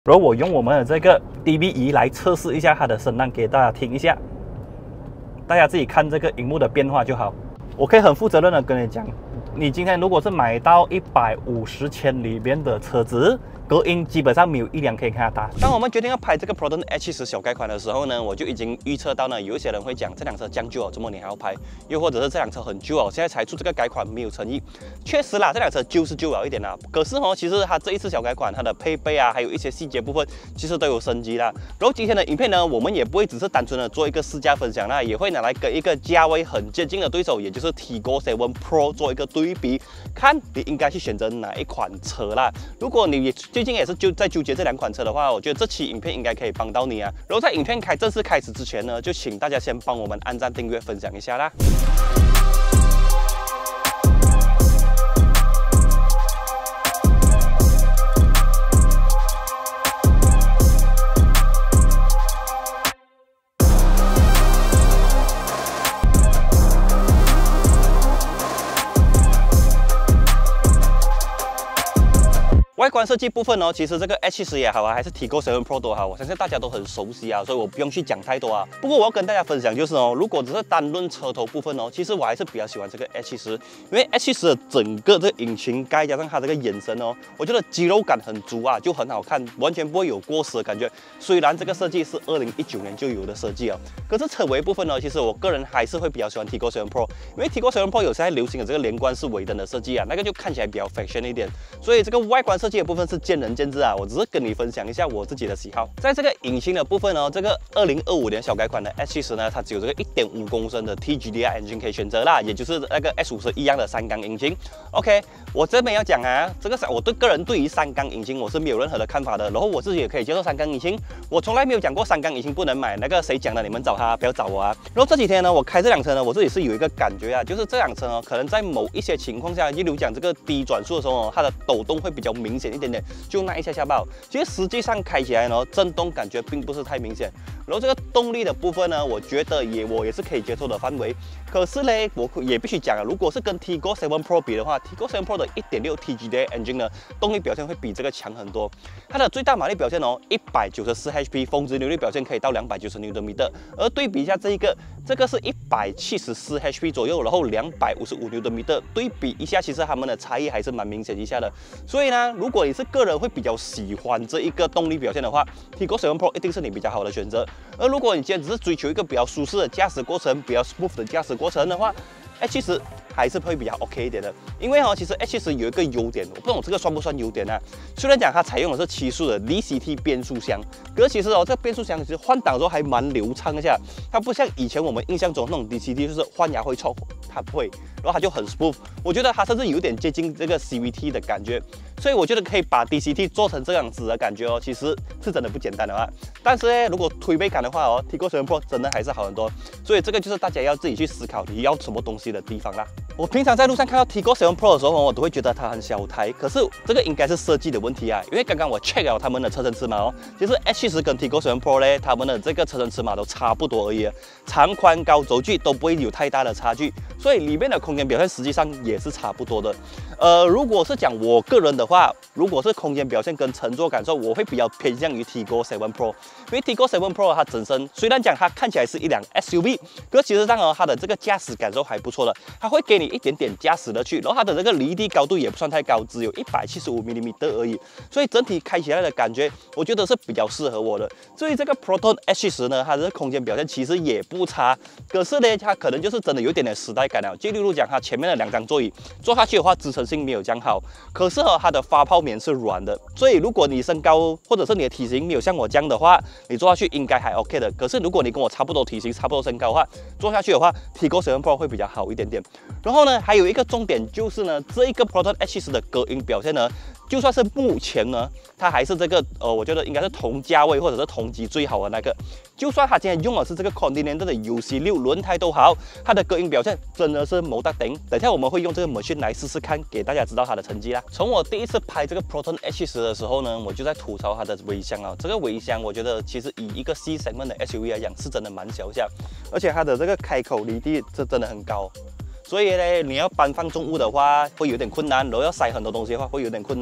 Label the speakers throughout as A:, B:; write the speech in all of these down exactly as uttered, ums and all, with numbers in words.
A: 然后我用我们的这个 D B 仪来测试一下它的声浪，给大家听一下，大家自己看这个荧幕的变化就好。我可以很负责任的跟你讲，你今天如果是买到一百五十千里面的车子，隔音基本上没有一辆可以看得大。
B: 当我们决定要拍这个 Proton H 十小改款的时候呢，我就已经预测到呢，有一些人会讲这辆车将就哦，怎么你还要拍？又或者是这辆车很旧哦，现在才出这个改款没有诚意。确实啦，这辆车旧是旧了一点啦，可是哦，其实它这一次小改款，它的配备啊，还有一些细节部分，其实都有升级啦。然后今天的影片呢，我们也不会只是单纯的做一个试驾分享啦，也会拿来跟一个价位很接近的对手，也就是 Tiggo 七 Pro 做一个对比，看你应该去选择哪一款车啦。如果你最近也是就在纠结这两款车的话，我觉得这期影片应该可以帮到你啊。然后在影片开正式开始之前呢，就请大家先帮我们按赞、订阅、分享一下啦。外观设计部分哦，其实这个 H 十也好啊，还是 Tiggo 七 Pro 都好，我相信大家都很熟悉啊，所以我不用去讲太多啊。不过我要跟大家分享就是哦，如果只是单论车头部分哦，其实我还是比较喜欢这个 H 十，因为 H 十的整个这个引擎盖加上它这个眼神哦，我觉得肌肉感很足啊，就很好看，完全不会有过时的感觉。虽然这个设计是二零一九年就有的设计哦，可是车尾部分呢，其实我个人还是会比较喜欢 Tiggo 七 Pro， 因为 Tiggo 七 Pro 有现在流行的这个连贯式尾灯的设计啊，那个就看起来比较 fashion 一点，所以这个外观设计的部分是见仁见智啊，我只是跟你分享一下我自己的喜好。在这个引擎的部分呢，这个二零二五年小改款的 H 十呢，它只有这个一点五公升的 T G D I engine 可以选择啦，也就是那个 S 五十一样的三缸引擎。OK， 我这边要讲啊，这个我对个人对于三缸引擎我是没有任何的看法的，然后我自己也可以接受三缸引擎，我从来没有讲过三缸引擎不能买，那个谁讲的你们找他，不要找我啊。然后这几天呢，我开这辆车呢，我自己是有一个感觉啊，就是这辆车呢，可能在某一些情况下，例如讲这个低转速的时候，它的抖动会比较明显一点点，就那一下下爆。其实实际上开起来呢，震动感觉并不是太明显。然后这个动力的部分呢，我觉得也我也是可以接受的范围。可是呢，我也必须讲啊，如果是跟 Tiggo 七 Pro 比的话 ，Tiggo 七 Pro 的 一点六 T G D I engine 呢，动力表现会比这个强很多。它的最大马力表现哦，一百九十四 H P， 峰值扭力表现可以到两百九十牛顿米。而对比一下这一个，这个是一百七十四 H P 左右，然后两百五十五牛顿米。对比一下，其实它们的差异还是蛮明显一下的。所以呢，如果你是个人会比较喜欢这一个动力表现的话 ，Tiggo 七 Pro 一定是你比较好的选择。而如果你今天只是追求一个比较舒适的驾驶过程，比较 smooth 的驾驶过程的话 ，H 十还是会比较 OK 一点的。因为哦，其实 H 十有一个优点，我不懂这个算不算优点啊？虽然讲它采用的是七速的 D C T 变速箱，可是其实哦，这个变速箱其实换挡的时候还蛮流畅一下，它不像以前我们印象中那种 D C T 就是换牙会臭，它不会，然后它就很 smooth。我觉得它甚至有点接近这个 C V T 的感觉。所以我觉得可以把 D C T 做成这样子的感觉哦，其实是真的不简单的啊。但是呢，如果推背感的话哦 ，Tiggo 七 Pro 真的还是好很多。所以这个就是大家要自己去思考你要什么东西的地方啦。我平常在路上看到 Tiggo 七 Pro 的时候，我都会觉得它很小台，可是这个应该是设计的问题啊。因为刚刚我 check 了他们的车身尺码哦，其实 H 十跟 Tiggo 七 Pro 呢，他们的这个车身尺码都差不多而已，长宽高轴距都不会有太大的差距，所以里面的空间表现实际上也是差不多的。呃，如果是讲我个人的话，如果是空间表现跟乘坐感受，我会比较偏向于 Tiggo 七 Pro， 因为 Tiggo 七 Pro 它本身虽然讲它看起来是一辆 S U V， 可是其实上哦，它的这个驾驶感受还不错的，它会给你一点点驾驶乐趣，然后它的这个离地高度也不算太高，只有一百七十五毫米而已，所以整体开起来的感觉，我觉得是比较适合我的。至于这个 Proton H 十呢，它的空间表现其实也不差，可是呢，它可能就是真的有点点时代感了。就例如讲，它前面的两张座椅坐下去的话，支撑性没有这样好，可是哦，它的发泡棉是软的，所以如果你身高或者是你的体型没有像我这样的话，你坐下去应该还 OK 的。可是如果你跟我差不多体型、差不多身高的话，坐下去的话 ，Tiggo 七 Pro 会比较好一点点。然后呢，还有一个重点就是呢，这一个 Proton H 十的隔音表现呢，就算是目前呢，它还是这个呃，我觉得应该是同价位或者是同级最好的那个。就算它今天用的是这个 Continental 的 U C 六 轮胎都好，它的隔音表现真的是冇得顶。等一下我们会用这个 machine 来试试看，给大家知道它的成绩啦。从我第一次拍这个 Proton H 十的时候呢，我就在吐槽它的尾箱啊。这个尾箱我觉得其实以一个 C segment 的 S U V 来讲，是真的蛮小下，而且它的这个开口离地这真的很高。所以呢，你要搬放重物的话会有点困难，然后要塞很多东西的话会有点困难。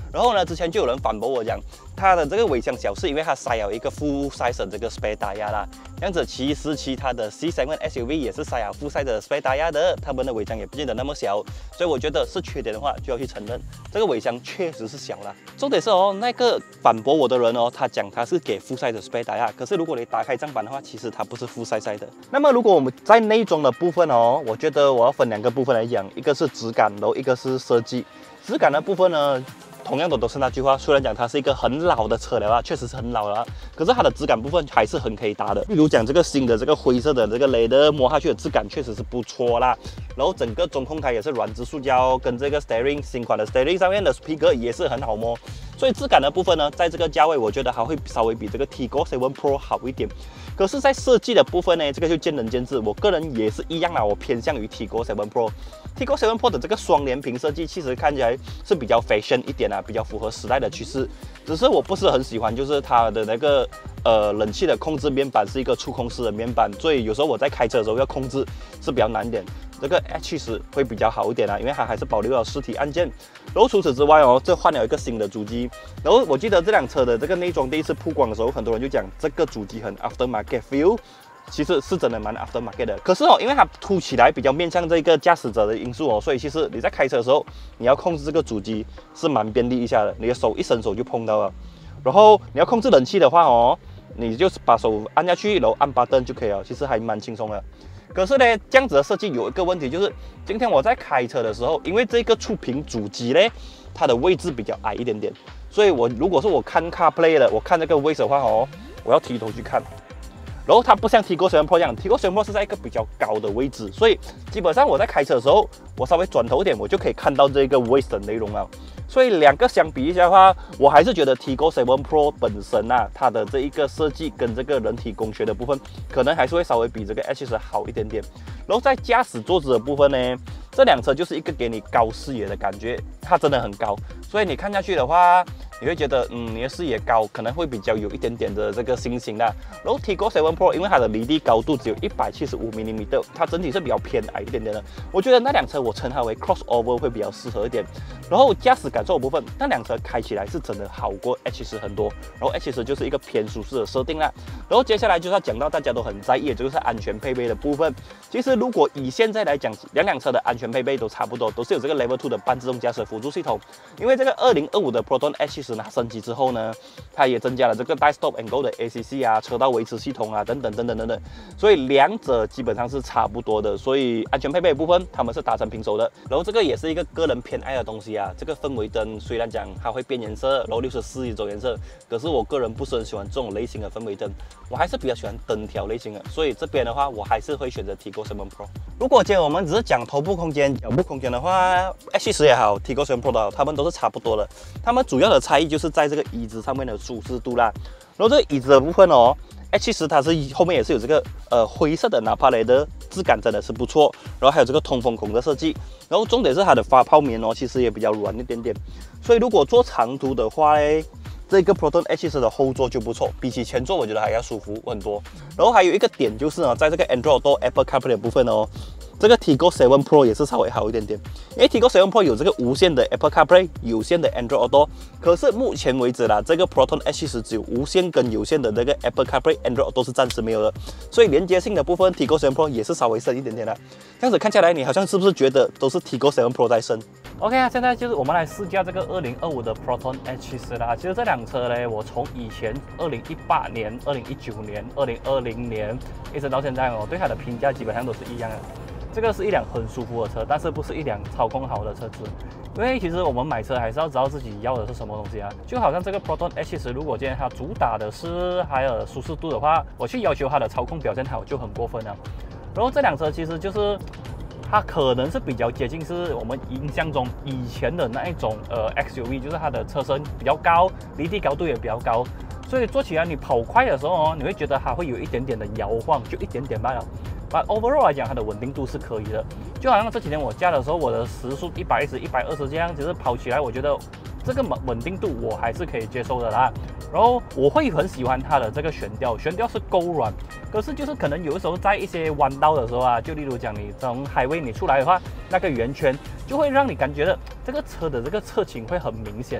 B: 然后呢，之前就有人反驳我讲，它的这个尾箱小是因为它塞了一个 full size 的这个 spare tire 啦。这样子，其实其他的 C segment S U V 也是塞了 full size 的 spare tire 的，它们的尾箱也不见得那么小。所以我觉得是缺点的话，就要去承认这个尾箱确实是小啦。重点是哦，那个反驳我的人哦，他讲他是给 full size 的 spare tire， 可是如果你打开账板的话，其实它不是 full size 的。那么如果我们在内装的部分哦，我觉得我要分两个部分来讲，一个是质感，然后一个是设计。质感的部分呢，同样的都是那句话，虽然讲它是一个很老的车了啊，确实是很老了，可是它的质感部分还是很可以打的。例如讲这个新的这个灰色的这个雷的摸下去的质感确实是不错啦。然后整个中控台也是软质塑胶，跟这个 steering 新款的 steering 上面的皮革也是很好摸。所以质感的部分呢，在这个价位，我觉得还会稍微比这个 Tiggo 七 Pro 好一点。可是，在设计的部分呢，这个就见仁见智。我个人也是一样啦，我偏向于 Tiggo 七 Pro。Tiggo 七 Pro 的这个双联屏设计，其实看起来是比较 fashion 一点啊，比较符合时代的趋势。只是我不是很喜欢，就是它的那个呃冷气的控制面板是一个触控式的面板，所以有时候我在开车的时候要控制是比较难一点。这个 H 十会比较好一点啊，因为它还是保留了实体按键。然后除此之外哦，这换了一个新的主机。然后我记得这辆车的这个内装第一次曝光的时候，很多人就讲这个主机很 aftermarket feel， 其实是真的蛮 aftermarket 的。可是哦，因为它凸起来比较面向这个驾驶者的因素哦，所以其实你在开车的时候，你要控制这个主机是蛮便利一下的，你的手一伸手就碰到了。然后你要控制冷气的话哦，你就是把手按下去，然后按 button 就可以了，其实还蛮轻松的。可是呢，这样子的设计有一个问题，就是今天我在开车的时候，因为这个触屏主机呢，它的位置比较矮一点点，所以我如果是我看 CarPlay 的，我看这个位置的话哦，我要提头去看。然后它不像 Tiggo 七 Pro 这样 ，Tiggo 七 Pro 是在一个比较高的位置，所以基本上我在开车的时候，我稍微转头一点，我就可以看到这个位置的内容了。所以两个相比一下的话，我还是觉得 Tiggo 七 Pro 本身啊，它的这一个设计跟这个人体工学的部分，可能还是会稍微比这个 H 十好一点点。然后在驾驶座子的部分呢，这辆车就是一个给你高视野的感觉，它真的很高，所以你看下去的话，你会觉得，嗯，你的视野高，可能会比较有一点点的这个星星啦。然后 Tiggo 七 Pro 因为它的离地高度只有一百七十五毫米，它整体是比较偏矮一点点的。我觉得那辆车我称它为 crossover 会比较适合一点。然后驾驶感受的部分，那辆车开起来是真的好过 H 十很多。然后 H 十就是一个偏舒适的设定啦。然后接下来就是要讲到大家都很在意的，就是安全配备的部分。其实如果以现在来讲，两辆车的安全配备都差不多，都是有这个 Level 二的半自动驾驶辅助系统。因为这个二零二五的 Proton H 十它升级之后呢，它也增加了这个 Die Stop and Go 的 A C C 啊、车道维持系统啊等等等等等等，所以两者基本上是差不多的。所以安全配备的部分，他们是达成平手的。然后这个也是一个个人偏爱的东西啊。这个氛围灯虽然讲它会变颜色，然后六十四一种颜色，可是我个人不是很喜欢这种类型的氛围灯，我还是比较喜欢灯条类型的。所以这边的话，我还是会选择 Tiggo 七 Pro。如果今天我们只是讲头部空间、脚部空间的话 ，H 十也好 ，Tiggo 七 Pro 的，它们都是差不多的。它们主要的差异就是在这个椅子上面的舒适度啦。然后这个椅子的部分哦 ，H 十它是后面也是有这个呃灰色的纳帕雷的质感真的是不错。然后还有这个通风孔的设计。然后重点是它的发泡棉哦，其实也比较软一点点。所以如果坐长途的话嘞，这个 Proton H 十的后座就不错，比起前座我觉得还要舒服很多。然后还有一个点就是呢，在这个 Android Auto、Apple CarPlay 的部分哦。这个 Tiggo 七 Pro 也是稍微好一点点，因为 Tiggo 七 Pro 有这个无线的 Apple CarPlay， 有线的 Android Auto， 可是目前为止啦，这个 Proton H 十只有无线跟有线的那个 Apple CarPlay、Android Auto 是暂时没有的，所以连接性的部分 Tiggo 七 Pro 也是稍微深一点点的。这样子看下来，你好像是不是觉得都是 Tiggo 七 Pro 在升
A: ？OK 啊，现在就是我们来试驾这个二零二五的 Proton H 十啦。其实这辆车呢，我从以前二零一八年、二零一九年、二零二零年一直到现在哦，对它的评价基本上都是一样的。这个是一辆很舒服的车，但是不是一辆操控好的车子。因为其实我们买车还是要知道自己要的是什么东西啊。就好像这个 Proton H 十，如果今天它主打的是还有舒适度的话，我去要求它的操控表现好就很过分了。然后这辆车其实就是它可能是比较接近是我们印象中以前的那一种呃 X U V， 就是它的车身比较高，离地高度也比较高，所以坐起来你跑快的时候哦，你会觉得它会有一点点的摇晃，就一点点罢了。But overall 来讲，它的稳定度是可以的。就好像这几天我驾的时候，我的时速一百一十、一百二十这样，其实跑起来我觉得这个稳定度我还是可以接受的啦。然后我会很喜欢它的这个悬吊，悬吊是够软，可是就是可能有的时候在一些弯道的时候啊，就例如讲你从highway你出来的话，那个圆圈就会让你感觉到这个车的这个侧倾会很明显。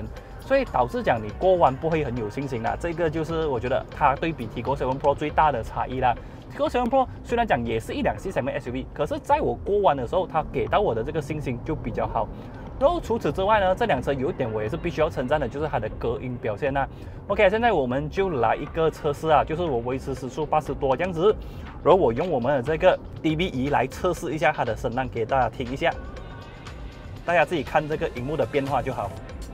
A: 所以导致讲你过弯不会很有信心啦。这个就是我觉得它对比 Tiggo 七 Pro 最大的差异啦。Tiggo 七 Pro 虽然讲也是一辆 C segment S U V， 可是在我过弯的时候，它给到我的这个信心就比较好。然后除此之外呢，这辆车有一点我也是必须要称赞的，就是它的隔音表现啦。OK， 现在我们就来一个测试啊，就是我维持时速八十多这样子，然后我用我们的这个 D B 仪来测试一下它的声浪，给大家听一下，大家自己看这个荧幕的变化就好。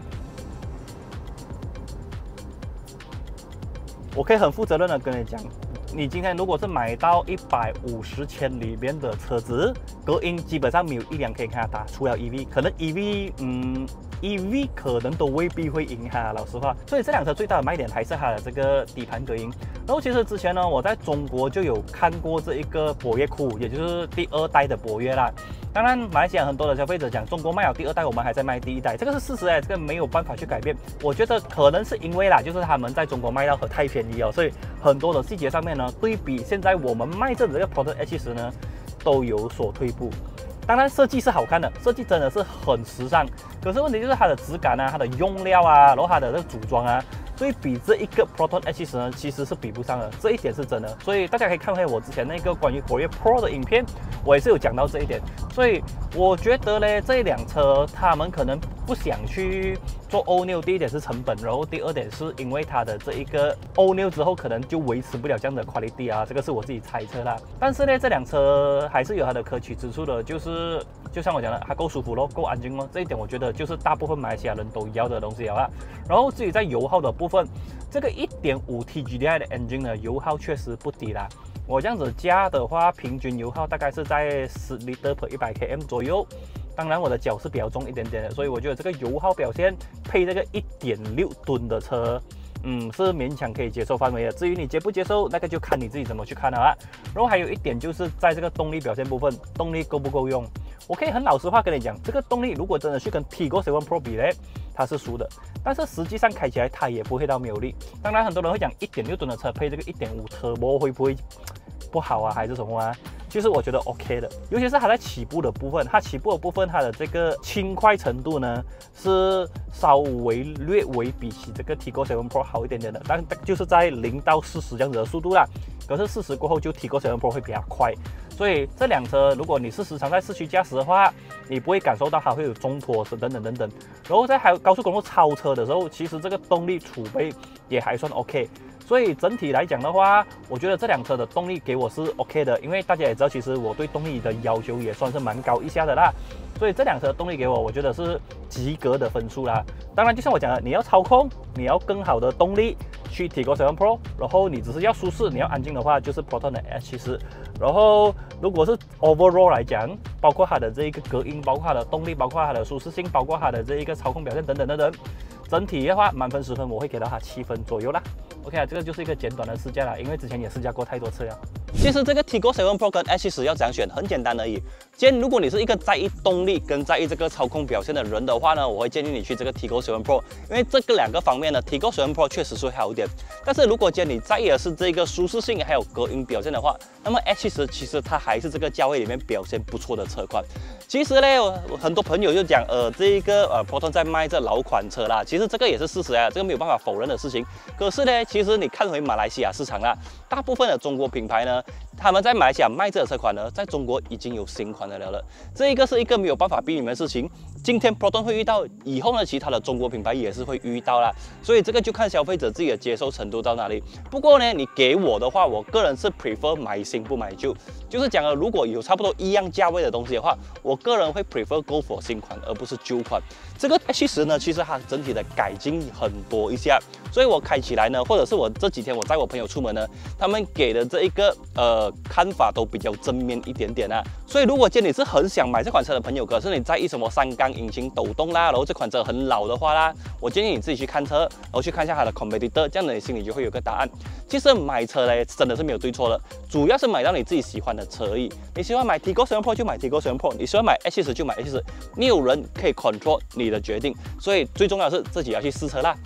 A: 我可以很负责任的跟你讲，你今天如果是买到一百五十千里面的车子，隔音基本上没有一辆可以看它打，除了 E V， 可能 E V 嗯 E V 可能都未必会赢它，老实话。所以这辆车最大的卖点还是它的这个底盘隔音。然后其实之前呢，我在中国就有看过这一个博越酷，也就是第二代的博越啦。当然，马来西亚很多的消费者讲中国卖了第二代，我们还在卖第一代，这个是事实哎，这个没有办法去改变。我觉得可能是因为啦，就是他们在中国卖到很太便宜哦，所以很多的细节上面呢，对比现在我们卖这这个 Proton H 十呢，都有所退步。当然设计是好看的，设计真的是很时尚，可是问题就是它的质感啊，它的用料啊，然后它的这个组装啊，对比这一个 Proton H 十呢，其实是比不上的，这一点是真的。所以大家可以看回我之前那个关于博越 Pro 的影片，我也是有讲到这一点。所以我觉得呢，这一辆车他们可能不想去做 All New， 第一点是成本，然后第二点是因为它的这一个 All New 之后可能就维持不了这样的 quality 啊，这个是我自己猜测啦。但是呢，这辆车还是有它的可取之处的，就是就像我讲的，它够舒服咯，够安静咯，这一点我觉得就是大部分马来西亚人都要的东西啊。然后至于在油耗的部分，这个 一点五 T G D I 的 engine 呢，油耗确实不低啦。我这样子加的话，平均油耗大概是在十 liter per 一百 km 左右。当然我的脚是比较重一点点的，所以我觉得这个油耗表现配这个 一点六吨的车，嗯，是勉强可以接受范围的。至于你接不接受，那个就看你自己怎么去看了啊。然后还有一点就是在这个动力表现部分，动力够不够用？我可以很老实话跟你讲，这个动力如果真的去跟 Tiggo 七 Pro 比嘞，它是输的。但是实际上开起来它也不会到没有力。当然很多人会讲 一点六吨的车配这个 一点五 Turbo 会不会不好啊，还是什么啊？其实我觉得 OK 的，尤其是它在起步的部分，它起步的部分它的这个轻快程度呢是稍微略微比起这个 Tiggo 七 Pro 好一点点的，但就是在零到四十这样子的速度啦。可是四十过后就 Tiggo 七 Pro 会比较快，所以这辆车如果你是时常在市区驾驶的话，你不会感受到它会有中脱等等等等。然后在还高速公路超车的时候，其实这个动力储备也还算 OK。所以整体来讲的话，我觉得这辆车的动力给我是 OK 的，因为大家也知道，其实我对动力的要求也算是蛮高一下的啦。所以这辆车的动力给我，我觉得是及格的分数啦。当然，就像我讲的，你要操控，你要更好的动力去Tiggo 七 Pro， 然后你只是要舒适，你要安静的话，就是 Proton 的 H 十。然后如果是 overall 来讲，包括它的这一个隔音，包括它的动力，包括它的舒适性，包括它的这一个操控表现等等等等，整体的话满分十分，我会给到它七分左右啦。OK 啊，这个就是一个简短的试驾啦，因为之前也试驾过太多次了。
B: 其实这个 Tiggo 七 Pro 跟 H 十要怎样选，很简单而已。既然如果你是一个在意动力跟在意这个操控表现的人的话呢，我会建议你去这个 Tiggo 七 Pro， 因为这个两个方面呢 ，Tiggo 七 Pro 确实是会好一点。但是如果既然你在意的是这个舒适性还有隔音表现的话，那么 H 十其实它还是这个价位里面表现不错的车款。其实呢，很多朋友就讲，呃，这一个呃 Proton 在卖这老款车啦，其实这个也是事实啊，这个没有办法否认的事情。可是呢，其实你看回马来西亚市场啦，大部分的中国品牌呢，他们在马来西亚卖这个车款呢，在中国已经有新款的了了。这一个是一个没有办法避免的事情。今天 Proton 会遇到，以后呢，其他的中国品牌也是会遇到啦。所以这个就看消费者自己的接受程度到哪里。不过呢，你给我的话，我个人是 prefer 买新不买旧。就是讲了，如果有差不多一样价位的东西的话，我个人会 prefer go for 新款，而不是旧款。这个 H 十呢，其实它整体的改进很多一下，所以我开起来呢，或者是我这几天我载我朋友出门呢，他们给的这一个呃看法都比较正面一点点啊。所以如果今天你是很想买这款车的朋友，可是你在意什么三缸引擎抖动啦，然后这款车很老的话啦，我建议你自己去看车，然后去看一下它的 competitor， 这样子你心里就会有个答案。其实买车呢，真的是没有对错的，主要是买到你自己喜欢的车而已。你喜欢买 Tiggo 七 Pro 就买 Tiggo 七 Pro， 你喜欢买 H 十就买 H 十，没有人可以 control 你的决定，所以最重要的是自己要去试车啦。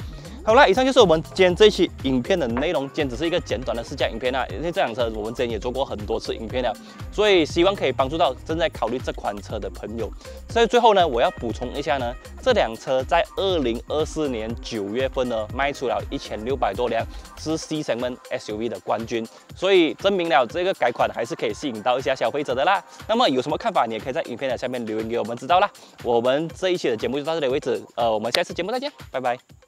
B: 好啦，以上就是我们今天这一期影片的内容，今天只是一个简短的试驾影片啊。因为这辆车我们之前也做过很多次影片了，所以希望可以帮助到正在考虑这款车的朋友。所以最后呢，我要补充一下呢，这辆车在二零二四年九月份呢卖出了一千六百多辆，是 C segment S U V 的冠军，所以证明了这个改款还是可以吸引到一下消费者的啦。那么有什么看法，你也可以在影片的下面留言给我们知道啦。我们这一期的节目就到这里为止，呃，我们下次节目再见，拜拜。